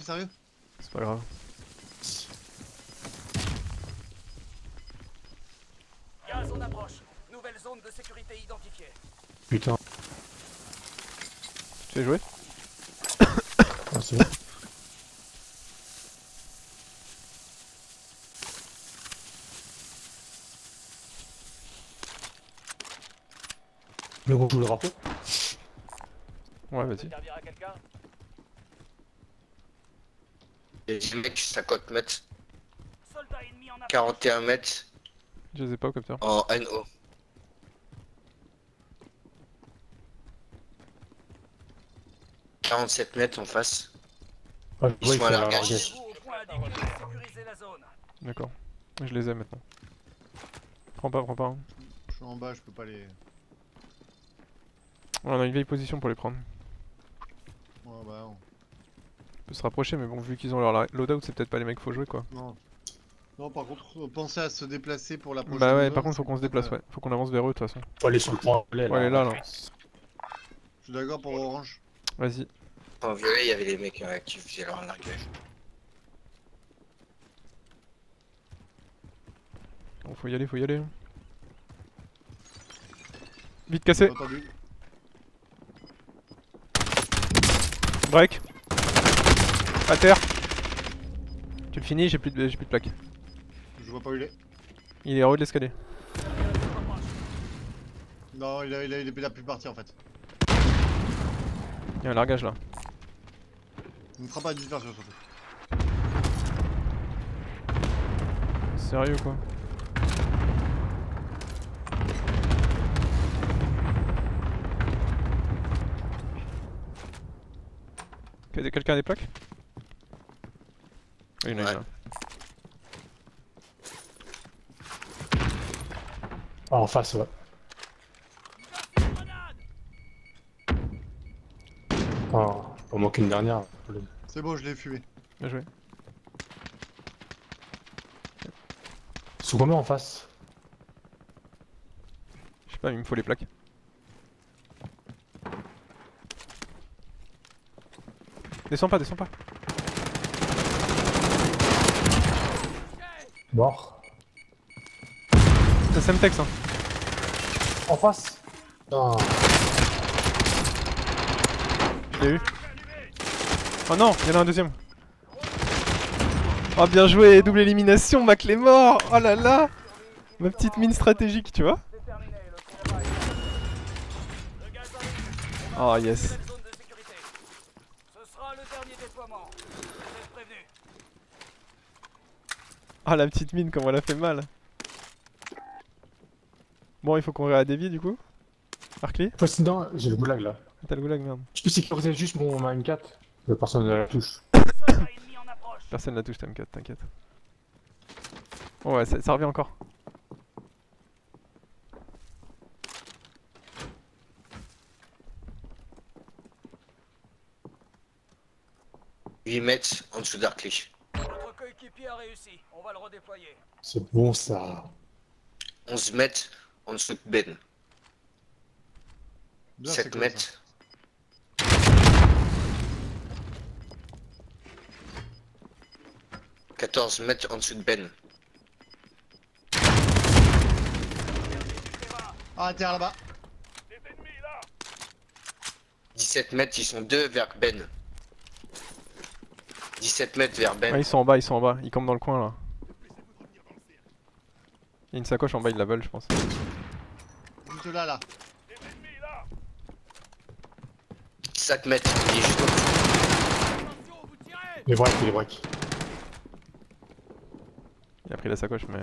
sérieux? C'est pas grave. Gaz en approche. Nouvelle zone de sécurité identifiée. Putain. Tu fais jouer? Ah, c'est bon. Le gros joue le drapeau. Ouais, vas-y. Servir à quelqu'un? Et les mecs 50 mètres, Soldat ennemi en approche. 41 mètres Je les ai pas au capteur. en NO. « 47 mètres en face. Ouais, Ils ouais, sont il à fait la la largage. largage. Rendez-vous au point indiqué pour sécuriser la zone. D'accord. Je les ai maintenant. Prends pas, prends pas. Hein. Je suis en bas, je peux pas les. Ouais, on a une vieille position pour les prendre. Ouais, bah non. On peut se rapprocher, mais bon, vu qu'ils ont leur loadout, c'est peut-être pas les mecs faut jouer quoi. Non. Non, par contre, pensez à se déplacer pour la prochaine. Bah ouais, zone, par contre, faut c'est qu'on se déplace, ouais. Faut qu'on avance vers eux de toute façon. Faut aller sur le point. Ouais, elle est là, là. Je suis d'accord pour orange. Vas-y. En violet, il y avait les mecs qui faisaient leur largage. Bon, faut y aller, faut y aller. Vite cassé. Entendu. Break. À terre. Tu le finis, j'ai plus de plaques. Je vois pas où il est. Il est en haut de l'escalier. Non, il a pu partir en fait. Il y a un largage là. Il ne fera pas de dispersion surtout. Sérieux quoi. Quelqu'un a des plaques? Oui, il y en a une là. Ah, en face, ouais. Oh, on manque une dernière. C'est bon, je l'ai fumé. Bien joué. Sous combien en face? Je sais pas, il me faut les plaques. Descends pas, descends pas. Mort. C'est Semtex hein. En face. Ah. Je l'ai eu. Oh non, il y en a un deuxième. Oh bien joué, double élimination, Mac est mort. Oh là là. Ma petite mine stratégique, tu vois. C'est terminé, le travail. Le gaz arrive. Oh yes. Nouvelle zone de sécurité. Ce sera le dernier déploiement. Vous êtes prévenus. Oh la petite mine, comment elle a fait mal. Bon, il faut qu'on réa des vies du coup. Arclay. Président, j'ai le goulag là. T'as le goulag, merde. Je peux sécuriser juste ma M4. Personne ne la touche. Soldat ennemi en approche. Personne la touche, t'inquiète, t'inquiète. Bon ouais, ça revient encore. « 8 mètres en dessous d'Arclay. Votre coéquipier a réussi. On va le redéployer. C'est bon ça. 11 mètres en dessous de Ben. Bien, c'est 7 comme mètres. ça. 14 mètres en dessous de Ben. Ah, terre là-bas. 17 mètres, ils sont deux vers Ben. 17 mètres vers Ah, Ben. ils sont en bas, ils sont en bas. Ils campent dans le coin là. Il y a une sacoche en bas, ils la veulent, je pense. Juste là, là. 5 mètres, il est juste au-dessus. Les breaks, les breaks. Il a pris la sacoche, mais.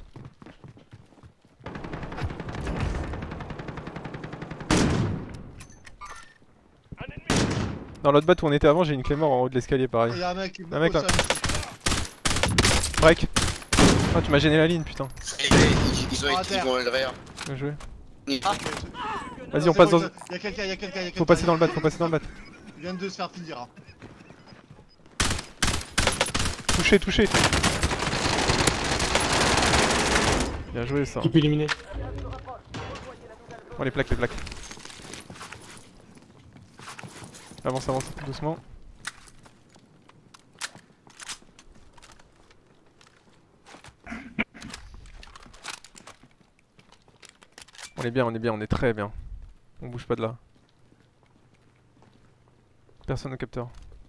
Dans l'autre bat où on était avant, j'ai une clé mort en haut de l'escalier, pareil. Il y a un mec qui Un mec, au là. sol. Break. Oh, tu m'as gêné la ligne, putain. Ils ont Ah, été, terre. ils vont le verre. Bien joué. Ah, Vas-y, on passe dans. Il y a quelqu'un, il y a quelqu'un, il y a quelqu'un. Faut passer dans le bat, faut passer dans le bat. Il vient de se faire finir. Hein. Touché, touché. Bien joué ça. Équipe éliminée. Oh les plaques, les plaques. Avance, avance, doucement. on est très bien. On bouge pas de là. Personne au capteur.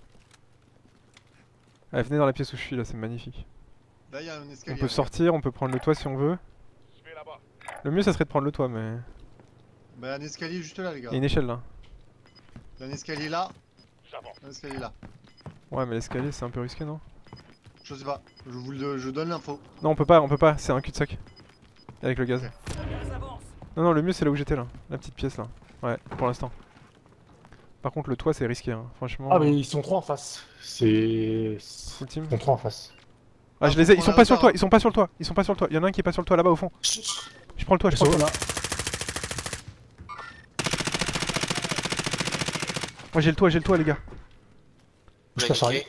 Allez, venez dans la pièce où je suis là, c'est magnifique. Là, il y a un On escalier. peut sortir, on peut prendre le toit si on veut. Le mieux ça serait de prendre le toit, mais... Bah, il y a un escalier juste là, les gars. Il y a une échelle là. Il y a un escalier là. Un escalier là. Ouais, mais l'escalier c'est un peu risqué, non? Je sais pas. Je donne l'info. Non, on peut pas, c'est un cul-de-sac. Avec le gaz. Ok. Le gaz avance. Non, le mieux c'est là où j'étais là. La petite pièce là. Ouais, pour l'instant. Par contre, le toit c'est risqué, hein. Franchement. Ah, mais ils sont 3 en face. C'est. Full team. Ils sont 3 en face. Ah, je les ai, ils sont pas sur le toit, ils sont pas sur le toit, ils sont pas sur le toit. Il y en a un qui est pas sur le toit là-bas au fond. Je prends le toit, je Ils prends sont le toit. là. Moi j'ai le toit les gars. Je passe Ok.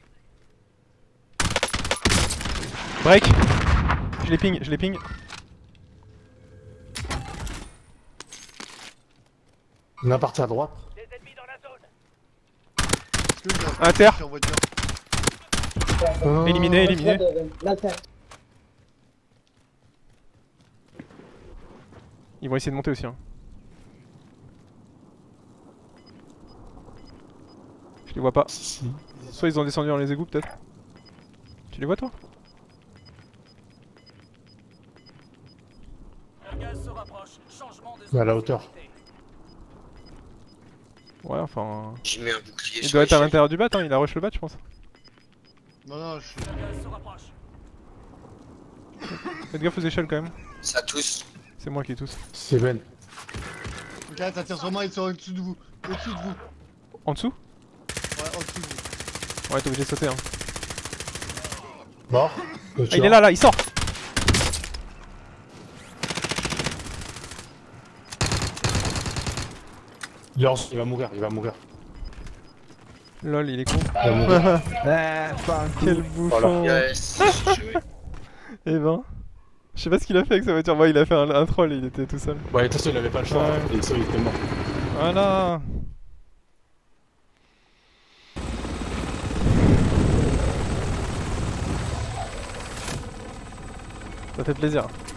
Break. Je les ping. Il y en a un parti à droite. Des ennemis dans la zone. Est-ce que vous avez À terre. en voiture? Éliminé. Ils vont essayer de monter aussi, hein. Je les vois pas. Si. Soit ils ont descendu dans les égouts peut-être. Tu les vois toi? Le gaz se rapproche. Changement de Mais à la zone de hauteur. sécurité. Ouais, enfin... J'ai mis un bouclier Il sur doit être à l'échelle. l'intérieur du bat, hein. Il a rush le bat je pense. Non, Le gaz se rapproche. Faites gaffe aux échelles quand même. Ça tousse. C'est moi qui tousse. C'est Ben. Ok, ça tire sur moi, ils sont au-dessus de vous. Au-dessus de vous. En dessous? Ouais, au-dessus de vous. Ouais, t'es obligé de sauter, hein. Mort. Ah, il est là, il sort! Il va mourir. Lol, il est con. Il va mourir. Quel bouffon! Yes. Joué. Eh ben... Je sais pas ce qu'il a fait avec sa voiture. Moi, il a fait un troll, il était tout seul. Ouais, de toute façon, il avait pas le choix. Ouais. Et ça, il était mort. Voilà! Ça fait plaisir.